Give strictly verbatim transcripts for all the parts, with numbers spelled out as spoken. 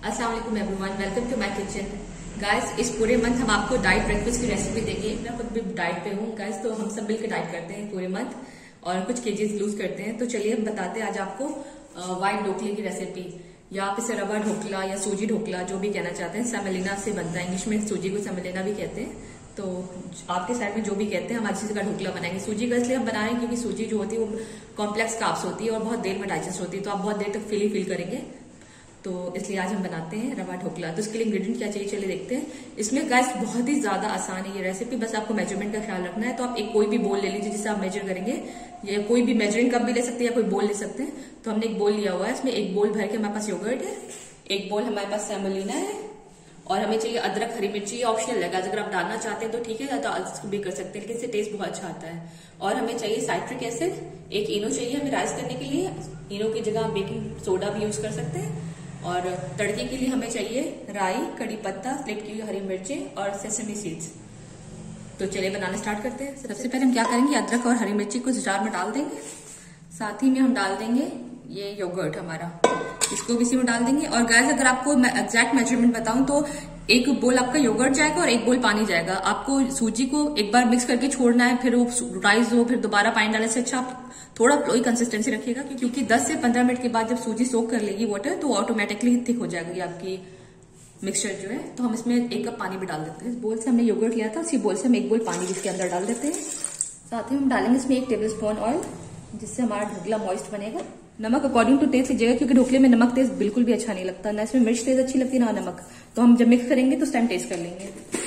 अस्सलाम वालेकुम everyone, welcome to my kitchen. Guys, इस पूरे मंथ हम आपको डाइट ब्रेकफास्ट की रेसिपी देंगे। मैं खुद भी डाइट पे हूँ गाइस, तो हम सब मिलकर डाइट करते हैं पूरे मंथ और कुछ केजीज लूज करते हैं। तो चलिए हम बताते हैं आज आपको व्हाइट ढोकले की रेसिपी, या आप इसे रवा ढोकला या सूजी ढोकला जो भी कहना चाहते हैं। सेमेलिना से बनता है, इंग्लिश में सूजी को सेमेलिना भी कहते हैं। तो आपके साइड में जो भी कहते हैं, हम आज इसी का ढोकला बनाएंगे। सूजी का इसलिए हम बना रहे हैं क्योंकि सूजी जो होती है वो कॉम्प्लेक्स कार्ब्स होती है और बहुत देर में डाइजेस्ट होती है, तो आप बहुत देर तक फील ही फील करेंगे। तो इसलिए आज हम बनाते हैं रवा ढोकला। तो इसके लिए इंग्रेडिएंट क्या चाहिए चलिए देखते हैं। इसमें गाइस बहुत ही ज्यादा आसान है ये रेसिपी, बस आपको मेजरमेंट का ख्याल रखना है। तो आप एक कोई भी बोल ले लीजिए जिससे आप मेजर करेंगे, या कोई भी मेजरिंग कप भी ले सकते हैं या कोई बोल ले सकते हैं। तो हमने एक बोल लिया हुआ है, इसमें एक बोल भर के हमारे पास योगर्ट है, एक बोल हमारे पास सेमोलिना है, और हमें चाहिए अदरक हरी मिर्ची। ये ऑप्शनल है, अगर आप डालना चाहते हैं तो ठीक है, तो भी कर सकते हैं, लेकिन इससे टेस्ट बहुत अच्छा आता है। और हमें चाहिए साइट्रिक एसिड, एक इनो चाहिए हमें राइस करने के लिए। इनो की जगह आप बेकिंग सोडा भी यूज कर सकते हैं। और तड़के के लिए हमें चाहिए राई, कड़ी पत्ता, स्लिट की हुई हरी मिर्चें और सेसमी सीड्स। तो चलिए बनाना स्टार्ट करते हैं। सबसे पहले हम क्या करेंगे, अदरक और हरी मिर्ची को जार में डाल देंगे। साथ ही में हम डाल देंगे ये योगर्ट हमारा, इसको भी इसी में डाल देंगे। और गाइस, अगर आपको एग्जैक्ट मेजरमेंट बताऊं तो एक बोल आपका योगर्ट जाएगा और एक बोल पानी जाएगा। आपको सूजी को एक बार मिक्स करके छोड़ना है, फिर वो राइस हो, फिर दोबारा पानी डालने से अच्छा आप थोड़ा फ्लोई कंसिस्टेंसी रखिएगा, क्योंकि दस से पंद्रह मिनट के बाद जब सूजी सोक कर लेगी वाटर, तो ऑटोमेटिकली थिक हो जाएगी आपकी मिक्सचर जो है। तो हम इसमें एक कप पानी भी डाल देते हैं। इस बोल से हमने योगर्ट लिया था, उसी बोल से हम एक बोल पानी भी इसके अंदर डाल देते हैं। साथ ही हम डालेंगे इसमें एक टेबल स्पून ऑयल, जिससे हमारा ढोकला मॉइस्ट बनेगा। नमक अकॉर्डिंग टू टेस्ट लीजिएगा, क्योंकि ढोकले में नमक तेज बिल्कुल भी अच्छा नहीं लगता, ना इसमें मिर्च तेज अच्छी लगती है ना नमक। तो हम जब मिक्स करेंगे तो उस टाइम टेस्ट कर लेंगे।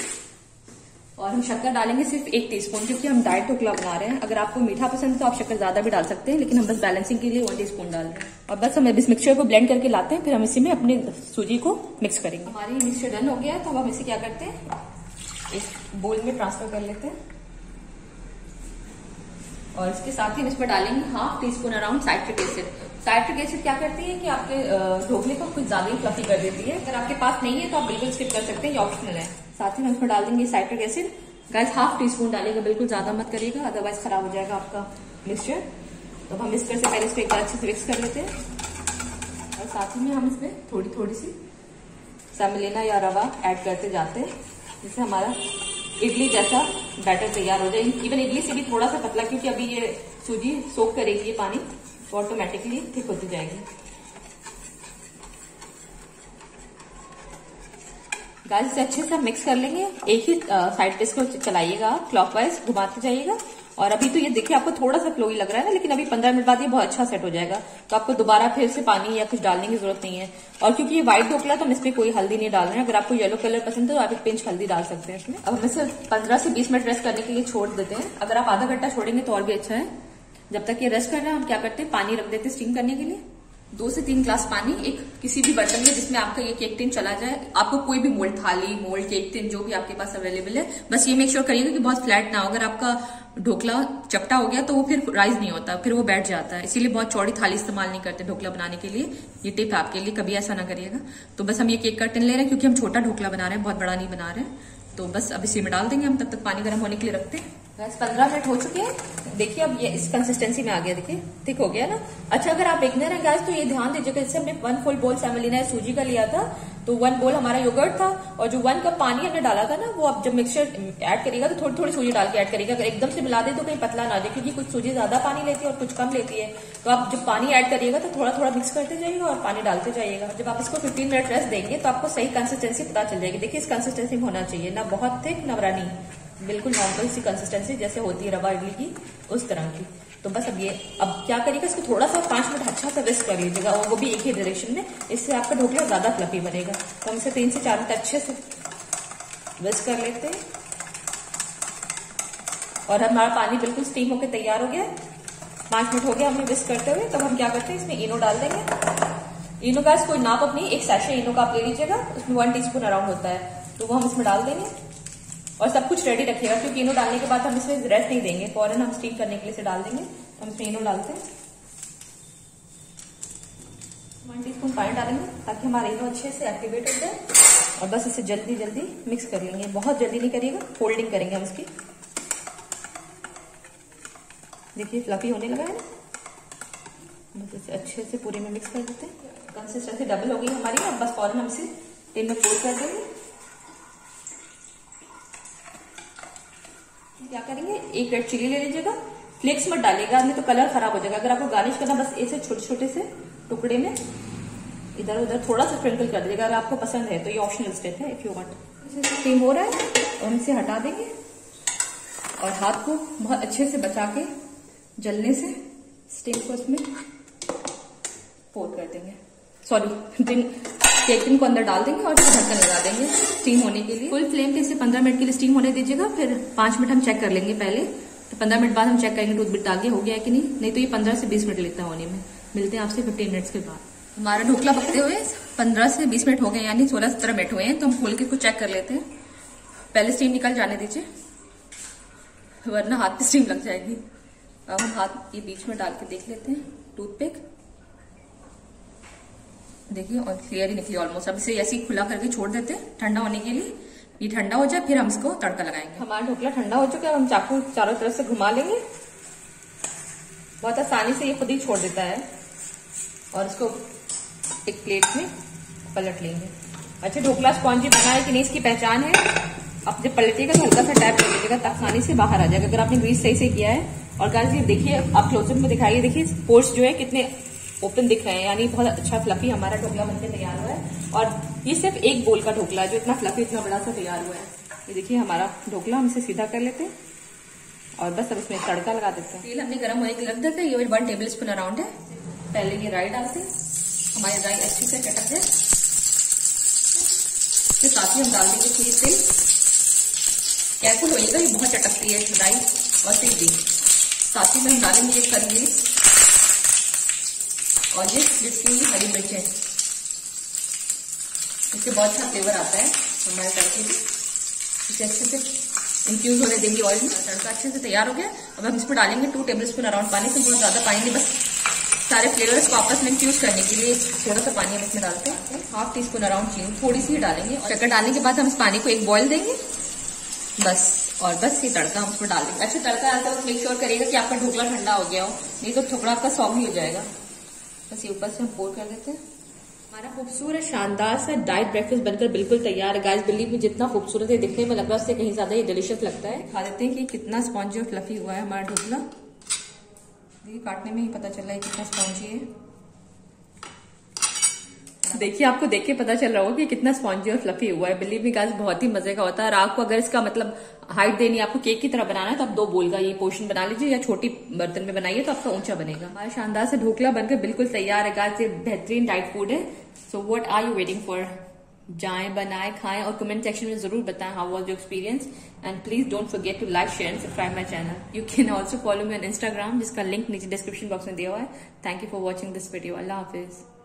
और हम शक्कर डालेंगे सिर्फ एक टीस्पून, क्योंकि हम डाइट ढोकला बना रहे हैं। अगर आपको मीठा पसंद है तो आप शक्कर ज्यादा भी डाल सकते हैं, लेकिन हम बस बैलेंसिंग के लिए वन टीस्पून डाल रहे हैं। और बस हम इस मिक्सचर को ब्लेंड करके लाते हैं, फिर हम इसी में अपने सूजी को मिक्स करेंगे। हमारी मिक्सचर डन हो गया है, तो अब हम इसे क्या करते हैं, इस बोल में ट्रांसफर कर लेते हैं। और इसके साथ ही हम इसमें डालेंगे half teaspoon around citric acid. Citric acid क्या करती है कि आपके ढोकले को कुछ ज्यादा ही फ्लफी कर देती है। अगर आपके पास नहीं है तो आप बिल्कुल स्किप कर सकते हैं, ये ऑप्शनल है। साथ ही हम इसमें डाल देंगे citric acid. Guys, half teaspoon डालेगा, बिल्कुल ज्यादा मत करिएगा, अदरवाइज खराब हो जाएगा आपका मिक्सचर। तो हम इस तरह से पहले इसको एक बार अच्छे से मिक्स कर लेते हैं। और साथ ही में हम इसमें थोड़ी थोड़ी सी सेमेलिना या रवा ऐड करते जाते हैं, जिससे हमारा इडली जैसा बैटर तैयार हो जाए। इवन इडली से भी थोड़ा सा पतला, क्योंकि अभी ये सूजी सोक करेगी ये पानी, तो ऑटोमेटिकली थिक होती जाएगी। गाइस, इसे अच्छे से मिक्स कर लेंगे। एक ही साइड पे इसको चलाइएगा, क्लॉकवाइज घुमाते जाइएगा। और अभी तो ये देखिए आपको थोड़ा सा फ्लोई लग रहा है ना, लेकिन अभी पंद्रह मिनट बाद ये बहुत अच्छा सेट हो जाएगा। तो आपको दोबारा फिर से पानी या कुछ डालने की जरूरत नहीं है। और क्योंकि ये व्हाइट ढोकला, तो हम इसमें कोई हल्दी नहीं डाल रहे हैं। अगर आपको येलो कलर पसंद है तो आप एक पिंच हल्दी डाल सकते हैं इसमें। अब हम इसे पंद्रह से बीस मिनट रेस्ट करने के लिए छोड़ देते हैं। अगर आप आधा घंटा छोड़ेंगे तो और भी अच्छा है। जब तक ये रेस्ट कर रहे हैं, हम क्या करते हैं, पानी रख देते हैं स्टीम करने के लिए। दो से तीन ग्लास पानी एक किसी भी बर्तन में जिसमें आपका ये केक टिन चला जाए। आपको कोई भी मोल्ड, थाली, मोल्ड, केक टिन जो भी आपके पास अवेलेबल है, बस ये मेक श्योर करिएगा कि बहुत फ्लैट ना हो। अगर आपका ढोकला चपटा हो गया तो वो फिर राइज नहीं होता, फिर वो बैठ जाता है। इसीलिए बहुत चौड़ी थाली इस्तेमाल नहीं करते ढोकला बनाने के लिए। ये टिप है आपके लिए, कभी ऐसा ना करिएगा। तो बस हम ये केक का टिन ले रहे हैं, क्योंकि हम छोटा ढोकला बना रहे हैं, बहुत बड़ा नहीं बना रहे हैं। तो बस अब इसी में डाल देंगे हम, तब तक पानी गर्म होने के लिए रखते हैं। बस पंद्रह मिनट हो चुके हैं। देखिए अब ये इस कंसिस्टेंसी में आ गया, देखिए थिक हो गया ना। अच्छा, अगर आप बिगनर हैं गाइस, तो ये ध्यान दीजिएगा, जैसे हमने वन फुल बोल सेमेलिना सूजी का लिया था, तो वन बोल हमारा योगर्ट था, और जो वन कप पानी हमने डाला था ना, वो आप जब मिक्सचर ऐड करिएगा तो थोड़ी थोड़ी सूजी डाल के ऐड करिएगा। अगर एकदम से मिला दे तो कहीं पतला ना जाए, क्योंकि कुछ सूजी ज्यादा पानी लेती है और कुछ कम लेती है। तो आप जब पानी ऐड करिएगा तो थोड़ा थोड़ा मिक्स करते जाइएगा और पानी डालते जाइएगा। जब आप इसको फिफ्टीन मिनट रेस्ट देंगे तो आपको सही कंसिस्टेंसी पता चल जाएगी। देखिए इस कंसिस्टेंसी में होना चाहिए, ना बहुत थिक ना रनी, बिल्कुल नॉर्मल सी कंसिस्टेंसी जैसे होती है रवा इडली की, उस तरह की। तो बस अब ये अब क्या करिएगा, इसको थोड़ा सा पांच मिनट अच्छा सा रेस्ट कर लीजिएगा, और वो भी एक ही डायरेक्शन में। इससे आपका ढोकला ज्यादा फ्लफी बनेगा। तो हम इसे तीन से चार मिनट अच्छे से रेस्ट कर लेते हैं। और हमारा पानी बिल्कुल स्टीम होकर तैयार हो गया। पांच मिनट हो गया हमें विस्क करते हुए। तब हम क्या करते हैं, इसमें इनो डाल देंगे। इनो का कोई नाप अपनी, एक सैशे इनो का आप ले लीजिएगा, उसमें वन टीस्पून अराउंड होता है, तो वो हम इसमें डाल देंगे। और सब कुछ रेडी रखिएगा, क्योंकि इनो डालने के बाद हम इसमें रेस्ट नहीं देंगे, फौरन हम स्टीम करने के लिए इसे डाल देंगे। हम इसमें इनो डालते हैं, वन टीस्पून पानी डालेंगे ताकि हमारा इनो अच्छे से एक्टिवेट हो जाए। और बस इसे जल्दी जल्दी मिक्स कर लेंगे, बहुत जल्दी नहीं करिएगा, फोल्डिंग करेंगे हम इसकी। देखिए फ्लफी होने लगा है ना, बस इसे अच्छे से पूरे में मिक्स कर देते हैं। कंसिस्टेंसी डबल हो गई हमारी। अब बस फौरन हम इसे टिन में पोर कर देंगे। क्या करेंगे, एक रेड चिली ले लीजिएगा, फ्लेक्स मत डालिएगा नहीं तो कलर खराब हो जाएगा। अगर आपको गार्निश करना बस ऐसे छोटे छोटे से टुकड़े में इधर उधर थोड़ा सा स्प्रिंकल कर दीजिएगा, अगर आपको पसंद है तो। ये ऑप्शनल स्टेप है इफ यू वांट। स्टीम हो रहा है और हम इसे हटा देंगे और हाथ को बहुत अच्छे से बचा के जलने से स्टीम को इसमें पोर कर देंगे। सॉरी टिन केक टिन को अंदर डाल देंगे और फिर ढक्कन लगा देंगे स्टीम होने के लिए। फुल फ्लेम पे इसे पंद्रह मिनट के लिए स्टीम होने दीजिएगा। फिर पांच मिनट हम चेक कर लेंगे पहले, तो पंद्रह मिनट बाद हम चेक करेंगे टूथपिक आगे हो गया है कि नहीं। नहीं तो ये पंद्रह से बीस मिनट लेता है होने में। मिलते हैं आपसे फिफ्टीन मिनट्स के बाद। हमारा ढोकला पकते हुए पंद्रह से बीस मिनट हो गए, यानी सोलह सत्रह मिनट हुए हैं। तो हम खोल के कुछ चेक कर लेते हैं। पहले स्टीम निकल जाने दीजिए वरना हाथ पे स्टीम लग जाएगी। अब हम हाथ ये बीच में डाल के देख लेते हैं टूथपिक। देखिए और क्लियर ही निकली ऑलमोस्ट। अब इसे ऐसे ही खुला करके छोड़ देते हैं ठंडा होने के लिए। ये ठंडा हो जाए फिर हम इसको तड़का लगाएंगे। हमारा ढोकला ठंडा हो चुका है। हम चाकू चारों तरफ से घुमा लेंगे। बहुत आसानी से ये खुद ही छोड़ देता है और इसको एक प्लेट में पलट लेंगे। अच्छा ढोकला स्पॉन्जी बना है कि नहीं इसकी पहचान है। आप जब पलटिएगा तो हल्का सा टैप कर लीजिएगा ताकि आसानी से बाहर आ जाएगा, अगर आपने ग्रीस सही से किया है। और गाइस ये देखिए, आप क्लोजअप में दिखाइए, देखिए पोर्स जो है कितने ओपन दिख रहे हैं, यानी बहुत अच्छा फ्लफी हमारा ढोकला बनके तैयार हुआ है। और ये सिर्फ एक बोल का ढोकला है जो इतना फ्लफी इतना बड़ा सा तैयार हुआ है। ये देखिए हमारा ढोकला। हम इसे सीधा कर लेते हैं और बस अब इसमें तड़का लगा देते हैं। तेल हमने गर्म होने के लग देते हैं। ये वन टेबल स्पून अराउंड है। पहले ये राई डालते हैं। हमारी राई अच्छी से चटक जाए इसके साथ ही हम डाल देंगे थोड़ी तेल। केयरफुल होइएगा, ये बहुत चटकती है राई और तेल भी। साथ ही में हम डालेंगे ये करी मिर्च और ये स्प्लिट की हुई हरी मिर्च है। इससे बहुत अच्छा फ्लेवर आता है हमारे तड़के में। इसे अच्छे से इन्फ्यूज होने देंगे ऑयल में। तड़का अच्छे से तैयार हो गया। अब हम इस पर डालेंगे टू टेबल स्पून अराउंड पानी। से बहुत ज्यादा पानी नहीं, बस सारे फ्लेवर्स को आपस में इन्फ्यूज करने के लिए थोड़ा सा पानी हम इसमें डालते हैं। हाफ टी स्पून अराउंड चीनी थोड़ी सी ही डालेंगे। और शक्कर डालने के बाद हम इस पानी को एक बॉईल देंगे बस। और बस ये तड़का हम उसमें डाल देंगे। अच्छा तड़का डालते वक्त मेक श्योर करिएगा कि आपका ढोकला ठंडा हो गया हो, नहीं तो ढोकला आपका सॉगी हो जाएगा। बस ये ऊपर से हम पोर कर देते हैं। हमारा खूबसूरत शानदार सा डाइट ब्रेकफास्ट बनकर बिल्कुल तैयार है। गाइस बिलीव में जितना खूबसूरत है दिखने में लग रहा है उससे कहीं ज्यादा ये डिलीशियस लगता है। खा देते हैं कि कितना स्पॉन्जी और फ्लफी हुआ है हमारा ढोकला। देखिए काटने में ही पता चल रहा है कितना स्पॉन्जी है। देखिए आपको देख के पता चल रहा होगा कि कितना स्पॉन्जी और फ्लफी हुआ है। बिलीव मी गाइस बहुत ही मजे का होता है। और आपको अगर इसका मतलब हाइट देनी है, आपको केक की तरह बनाना है तो आप दो बोल का ये पोर्शन बना लीजिए, या छोटी बर्तन में बनाइए तो आपका ऊंचा बनेगा। हमारा शानदार से ढोकला बनकर बिल्कुल तैयार है गाइस। ये बेहतरीन डाइट फूड है। So what are you waiting for? जाएं, बनाएं, खाएं और कमेंट सेक्शन में जरूर बताएं how was your experience. And please don't forget to like, share and subscribe my channel. You can also follow me on Instagram जिसका link नीचे description box में दिया हुआ है। Thank you for watching this video. अल्लाह हाफिज।